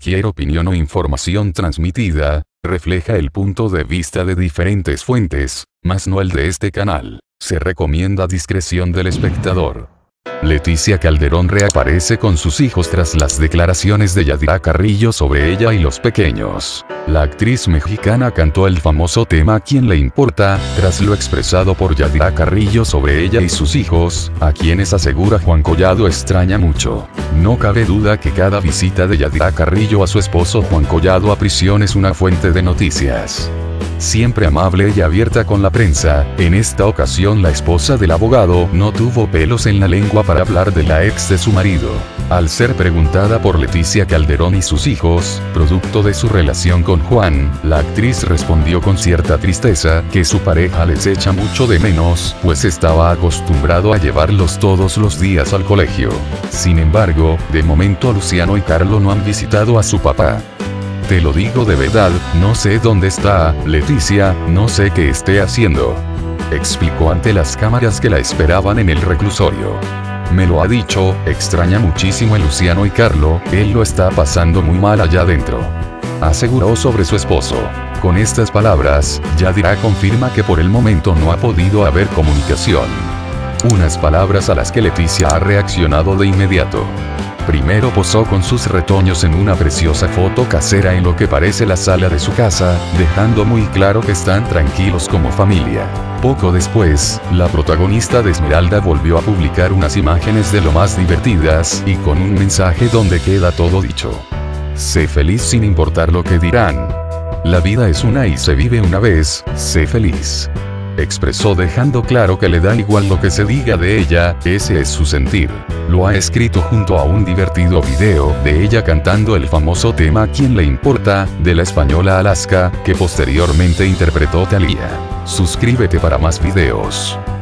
cualquier opinión o información transmitida, refleja el punto de vista de diferentes fuentes, mas no el de este canal. Se recomienda discreción del espectador. Leticia Calderón reaparece con sus hijos tras las declaraciones de Yadira Carrillo sobre ella y los pequeños. La actriz mexicana cantó el famoso tema "¿A quién le importa?" tras lo expresado por Yadira Carrillo sobre ella y sus hijos, a quienes asegura Juan Collado extraña mucho. No cabe duda que cada visita de Yadira Carrillo a su esposo Juan Collado a prisión es una fuente de noticias. Siempre amable y abierta con la prensa, en esta ocasión la esposa del abogado no tuvo pelos en la lengua para hablar de la ex de su marido. Al ser preguntada por Leticia Calderón y sus hijos, producto de su relación con Juan, la actriz respondió con cierta tristeza que su pareja les echa mucho de menos, pues estaba acostumbrado a llevarlos todos los días al colegio. Sin embargo, de momento Luciano y Carlo no han visitado a su papá. Te lo digo de verdad, no sé dónde está, Leticia, no sé qué esté haciendo. Explicó ante las cámaras que la esperaban en el reclusorio. Me lo ha dicho, extraña muchísimo a Luciano y Carlo, él lo está pasando muy mal allá adentro. Aseguró sobre su esposo. Con estas palabras, Yadira confirma que por el momento no ha podido haber comunicación. Unas palabras a las que Leticia ha reaccionado de inmediato. Primero posó con sus retoños en una preciosa foto casera en lo que parece la sala de su casa, dejando muy claro que están tranquilos como familia. Poco después, la protagonista de Esmeralda volvió a publicar unas imágenes de lo más divertidas y con un mensaje donde queda todo dicho. Sé feliz sin importar lo que dirán. La vida es una y se vive una vez, sé feliz. Expresó dejando claro que le da igual lo que se diga de ella, ese es su sentir. Lo ha escrito junto a un divertido video de ella cantando el famoso tema "¿A quién le importa?" de la española Alaska, que posteriormente interpretó Thalía. Suscríbete para más videos.